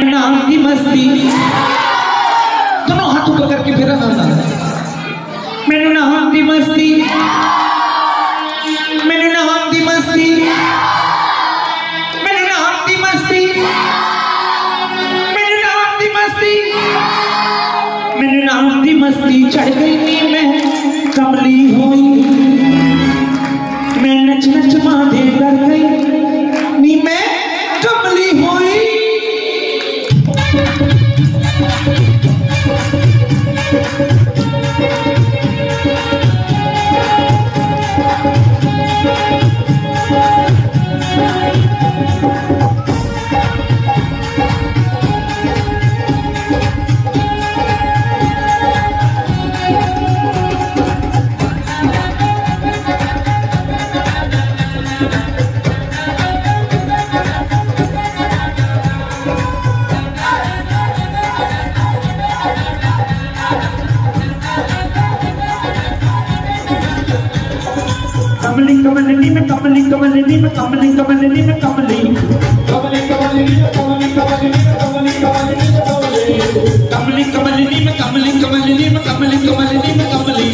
मैनू नाम की मस्ती दोनों हाथ ऊपर करके फिर मैनू नाम की मस्ती मैनू नाम की मस्ती मैनू नाम की मस्ती मैनू नाम की मस्ती मैनू नाम की मस्ती चढ़ गई नी मैं कमली हुई मैं नच नच माधे डर गई नी मैं कमली हुई कमली में कमली कमली में कमली कमली में कमली कमली कमली में कमली कमली में कमली कमली कमली में कमली कमली में कमली कमली में कमली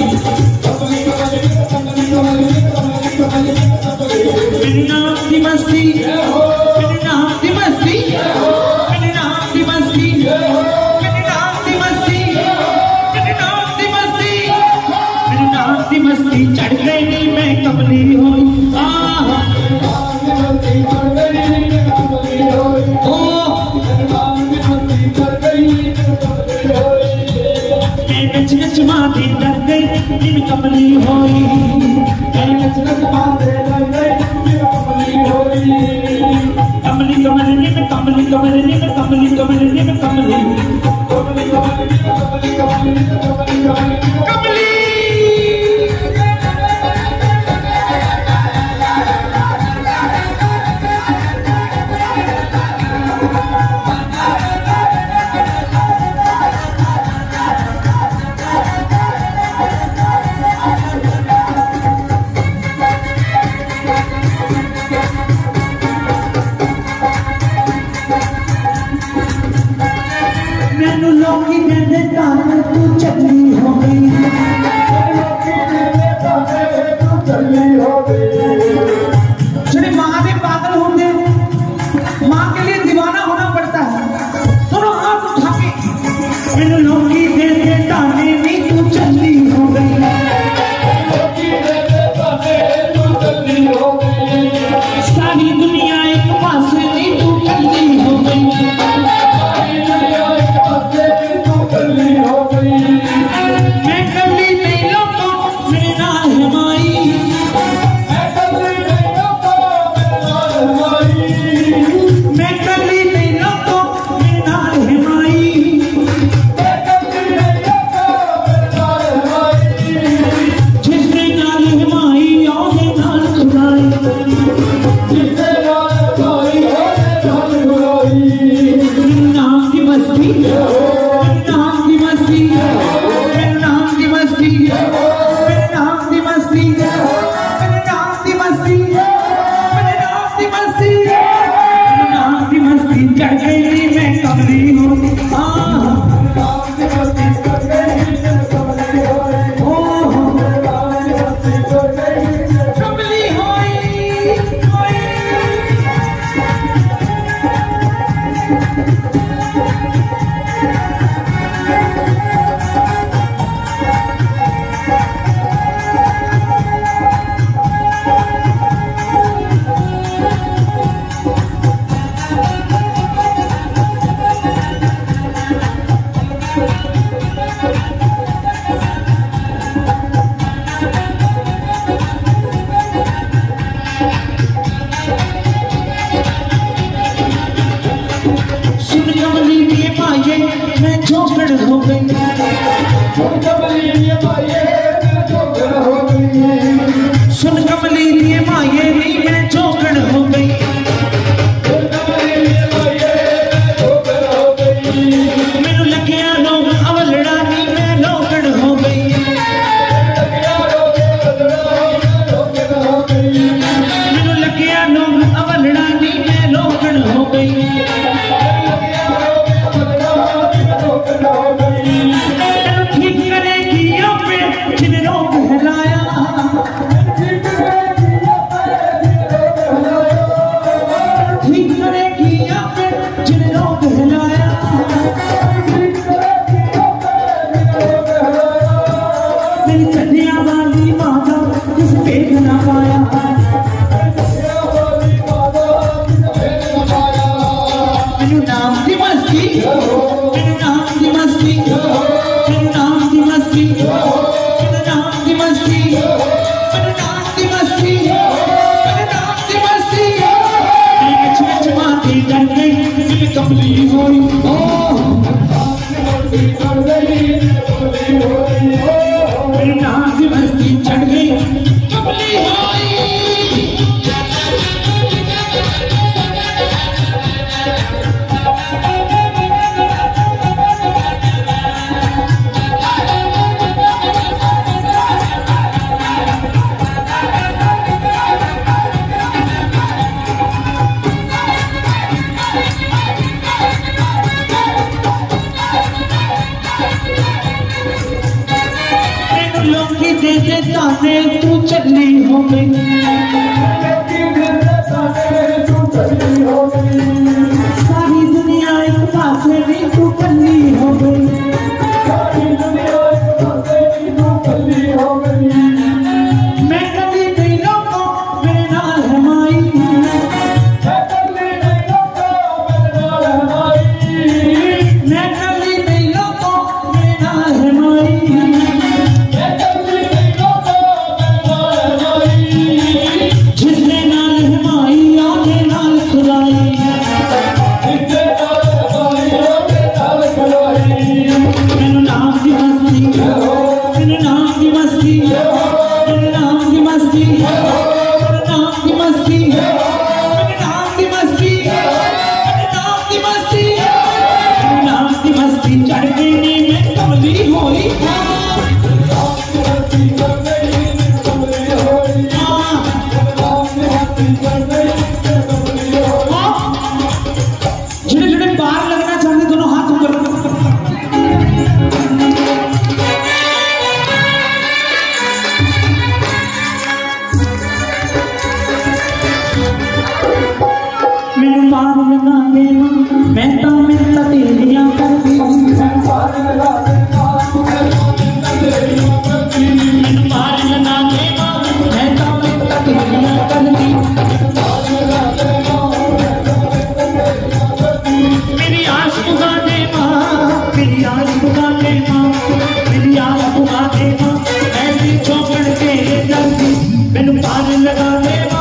मेरे नाम की मस्ती मेरे नाम की मस्ती मेरे नाम की मस्ती मेरे नाम की मस्ती मेरे नाम की मस्ती मेरे नाम की मस्ती चढ़ गई नी मैं कमली हुई नच नच माधे डर गई नी कमली हुई नच नच माधे डर गई नी कमली हुई कमली कमली में कमली कमली में कमली कमली में कमली कमली कमली कमली कमली मैनू लोकी कहते ताने तू चली हो गई जिन्हें माँ के पागल होते माँ के लिए दीवाना होना पड़ता है दोनों हाथ उठा के मैनू लोकी कहते ताने नी तू चली हो गई सारी दुनिया एक पास नी तू चली हो गई मैं कली नहीं लोगो मेरे नाल है माई मैं कली नहीं लोगो मेरे नाल है माई जिसने नाल है माई ओदे नाल खुदाई नाम की मस्ती नाम की मस्ती मेरे नाम की मस्ती मेरे नाम की मस्ती मेरे नाम की मस्ती मेरे नाम की मस्ती मेरे नाम की मस्ती चढ़ गई मैं कमली हूँ कमली होई सुन कमली दिए पाए मैं चौकड़ हो गई सुन कमली दिए पाए नहीं मैं चौकड़ हो गई मैनू लग्या लोग अवलड़ा नी मैं लोकड़ हो गई मैनू लग्या लोग अवलड़ा नी मैं लोकड़ हो गई नाम की मस्ती, मेरे नाम की मस्ती, मेरे नाम की मस्ती, मेरे नाम की मस्ती, मेरे नाम की मस्ती, मेरे नाम की मस्ती। नच नच माती डर गई दिल कमली होई, मेरे नाम की मस्ती चढ़ गई कमली होई। दे ताने तू चली हो गई, सारी दुनिया एक पासे नहीं तू कली हो गई, मैं कभी नहीं लोगों मेरे नाल है माई, मैं कभी नहीं लोगों मेरे नाल है माई। मैं तो मिन्नत तेरियां करदी, मैं पार लगा देना मैं तो मिन्नत तेरियां करदी, मेरी आस पुगा दे मां, मेरी आस पुगा दे मां, मेरी आस पुगा दे मां, ऐसी चौकड़ के दर्दी मैनू पार लगा दे मां।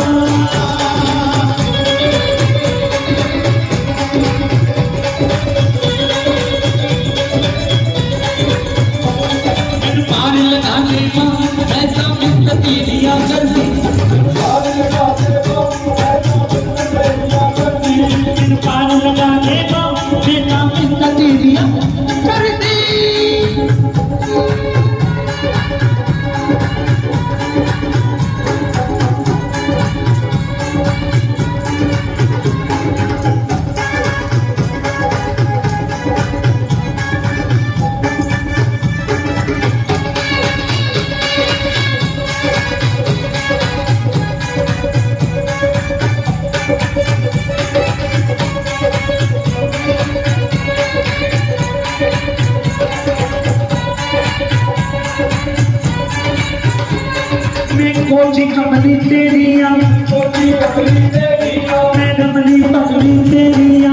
कोची कमली तेरिया, कोची कमली तेरिया, मैं रमली पगली तेरिया,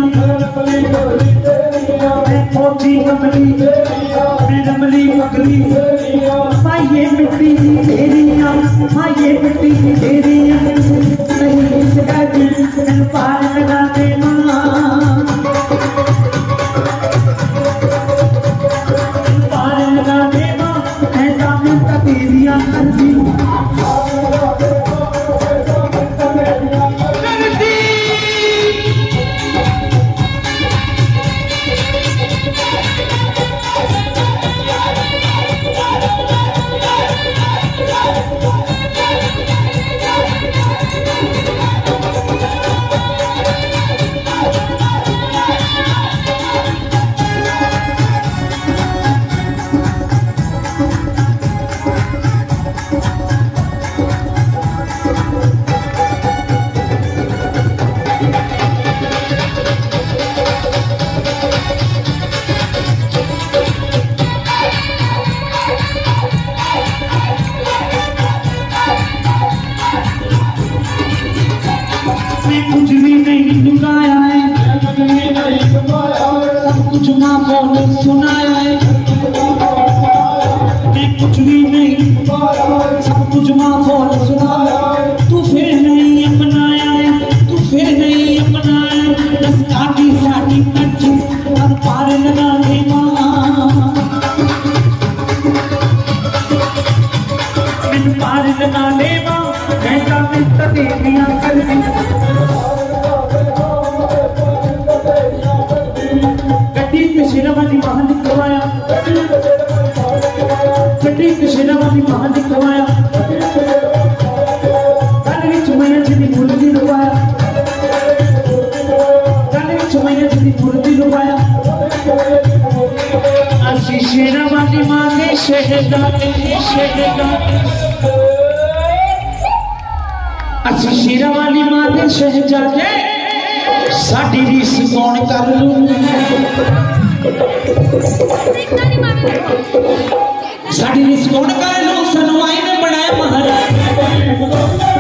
मैं कोची कमली तेरिया, मैं रमली पगली तेरिया, माये मिट्टी की तेरिया, माये मिट्टी की तेरिया, नहीं इस गाड़ी मैं पार लगा दे मां, पार लगा दे मां, मैं दामन का तेरिया करदी। ते शेरावाली महान करवाया, गड्डी ते शेरावाली महान करवाया, गल विच मैया जी दी मूर्ति लुकाया, गल विच मैया जी दी मूर्ति लुकाया। असी शेरावाली मां दे शहजादे, असी शेरावाली मां दे शहजादे, साडी रीस कौन कर लू, साडी रीस कौन कर लू, सनू आई ने बनाया महाराज।